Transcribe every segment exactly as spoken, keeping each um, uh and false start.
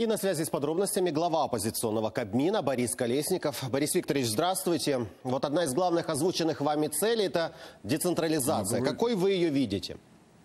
И на связи с подробностями глава оппозиционного Кабмина Борис Колесников. Борис Викторович, здравствуйте. Вот одна из главных озвученных вами целей – это децентрализация. Добрый... Какой вы ее видите?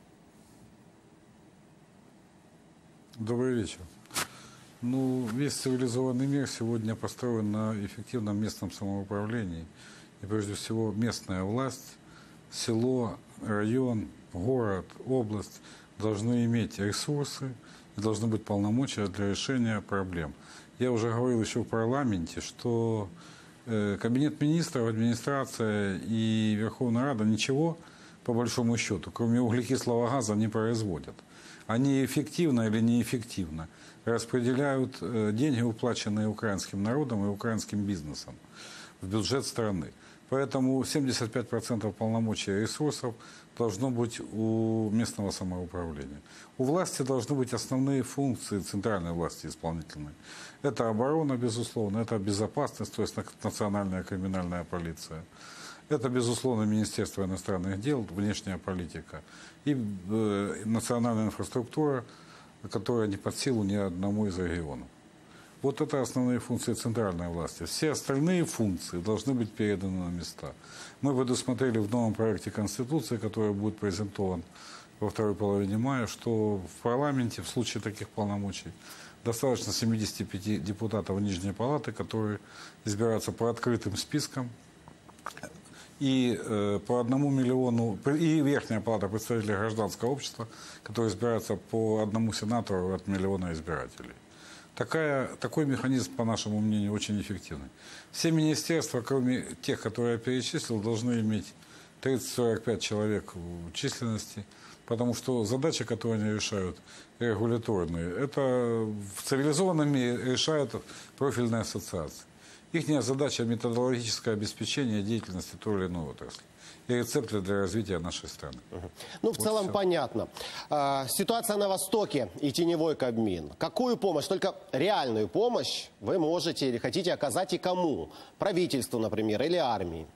Добрый вечер. Ну, весь цивилизованный мир сегодня построен на эффективном местном самоуправлении. И прежде всего местная власть, село, район, город, область должны иметь ресурсы и должны быть полномочия для решения проблем. Я уже говорил еще в парламенте, что э, Кабинет министров, администрация и Верховная Рада ничего, по большому счету, кроме углекислого газа, не производят. Они эффективно или неэффективно распределяют э, деньги, уплаченные украинским народом и украинским бизнесом, в бюджет страны. Поэтому семьдесят пять процентов полномочий и ресурсов должно быть у местного самоуправления. У власти должны быть основные функции центральной власти исполнительной. Это оборона, безусловно, это безопасность, то есть национальная криминальная полиция. Это, безусловно, Министерство иностранных дел, внешняя политика и э, национальная инфраструктура, которая не под силу ни одному из регионов. Вот это основные функции центральной власти. Все остальные функции должны быть переданы на места. Мы предусмотрели в новом проекте Конституции, который будет презентован во второй половине мая, что в парламенте в случае таких полномочий достаточно семидесяти пяти депутатов Нижней Палаты, которые избираются по открытым спискам, и э, по одному миллиону, и Верхняя Палата представителей гражданского общества, которые избираются по одному сенатору от миллиона избирателей. Такая, такой механизм, по нашему мнению, очень эффективный. Все министерства, кроме тех, которые я перечислил, должны иметь тридцать-сорок пять человек в численности, потому что задачи, которые они решают, регуляторные, это в цивилизованном мире решают профильные ассоциации. Их задача – методологическое обеспечение деятельности той или иной отрасли и рецепты для развития нашей страны. Угу. Ну, в вот целом все. понятно. А, ситуация на Востоке и теневой Кабмин. Какую помощь, только реальную помощь вы можете или хотите оказать и кому? Правительству, например, или армии?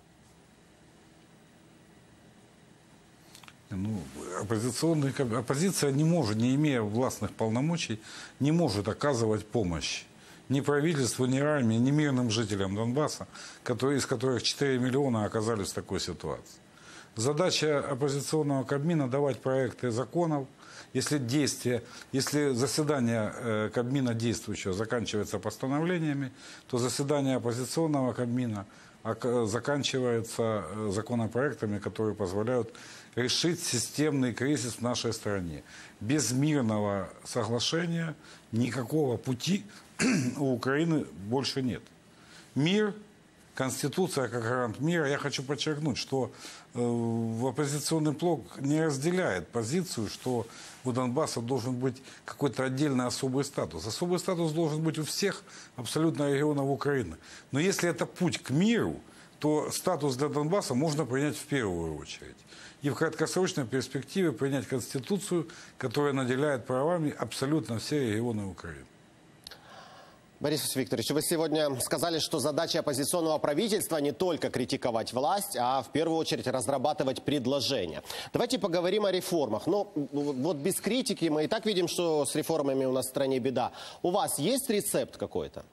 Ну, оппозиционный, оппозиция не может, не имея властных полномочий, не может оказывать помощь ни правительству, ни армии, ни мирным жителям Донбасса, которые, из которых четыре миллиона оказались в такой ситуации. Задача оппозиционного Кабмина – давать проекты законов. Если действие, если заседание э, Кабмина действующего заканчивается постановлениями, то заседание оппозиционного Кабмина э, заканчивается э, законопроектами, которые позволяют решить системный кризис в нашей стране. Без мирного соглашения никакого пути у Украины больше нет. Мир, Конституция как гарант мира. Я хочу подчеркнуть, что э, оппозиционный блок не разделяет позицию, что у Донбасса должен быть какой-то отдельный особый статус. Особый статус должен быть у всех абсолютно регионов Украины. Но если это путь к миру, то статус для Донбасса можно принять в первую очередь. И в краткосрочной перспективе принять Конституцию, которая наделяет правами абсолютно все регионы Украины. Борис Викторович, вы сегодня сказали, что задача оппозиционного правительства не только критиковать власть, а в первую очередь разрабатывать предложения. Давайте поговорим о реформах. Но вот без критики мы и так видим, что с реформами у нас в стране беда. У вас есть рецепт какой-то?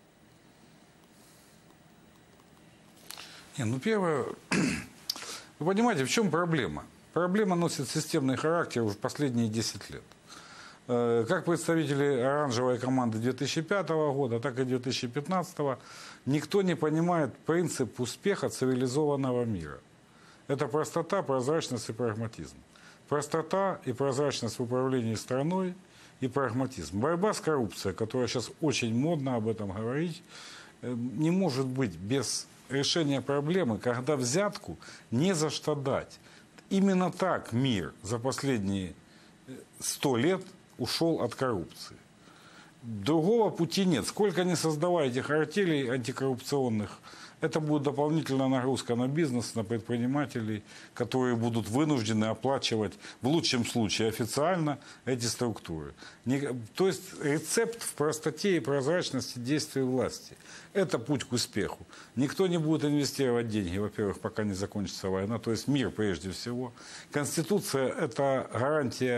Не, ну первое, вы понимаете, в чем проблема? Проблема носит системный характер уже последние десять лет. Как представители оранжевой команды две тысячи пятого года, так и две тысячи пятнадцатого, никто не понимает принцип успеха цивилизованного мира. Это простота, прозрачность и прагматизм. Простота и прозрачность в управлении страной и прагматизм. Борьба с коррупцией, которая сейчас очень модно об этом говорить, не может быть без решения проблемы, когда взятку не за что дать. Именно так мир за последние сто лет ушел от коррупции. Другого пути нет. Сколько ни создавайте артелей антикоррупционных, это будет дополнительная нагрузка на бизнес, на предпринимателей, которые будут вынуждены оплачивать, в лучшем случае, официально эти структуры. То есть рецепт в простоте и прозрачности действий власти. Это путь к успеху. Никто не будет инвестировать деньги, во-первых, пока не закончится война, то есть мир прежде всего. Конституция – это гарантия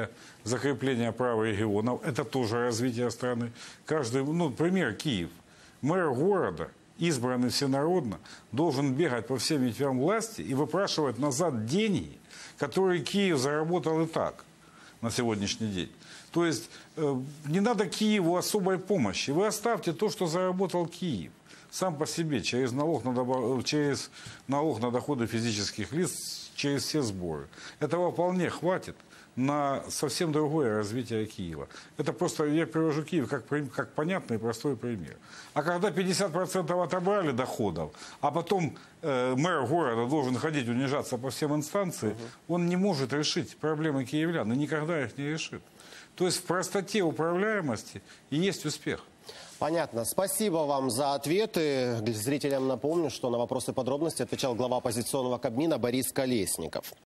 закрепление права регионов. Это тоже развитие страны. Каждый, ну, пример Киев. Мэр города, избранный всенародно, должен бегать по всем ветвям власти и выпрашивать назад деньги, которые Киев заработал и так на сегодняшний день. То есть э, не надо Киеву особой помощи. Вы оставьте то, что заработал Киев сам по себе, через налог на, добав... через налог на доходы физических лиц, через все сборы. Этого вполне хватит на совсем другое развитие Киева. Это просто, я привожу Киев как, как понятный и простой пример. А когда пятьдесят процентов отобрали доходов, а потом э, мэр города должен ходить унижаться по всем инстанциям, угу. он не может решить проблемы киевлян и никогда их не решит. То есть в простоте управляемости и есть успех. Понятно. Спасибо вам за ответы. Зрителям напомню, что на вопросы подробности отвечал глава оппозиционного Кабмина Борис Колесников.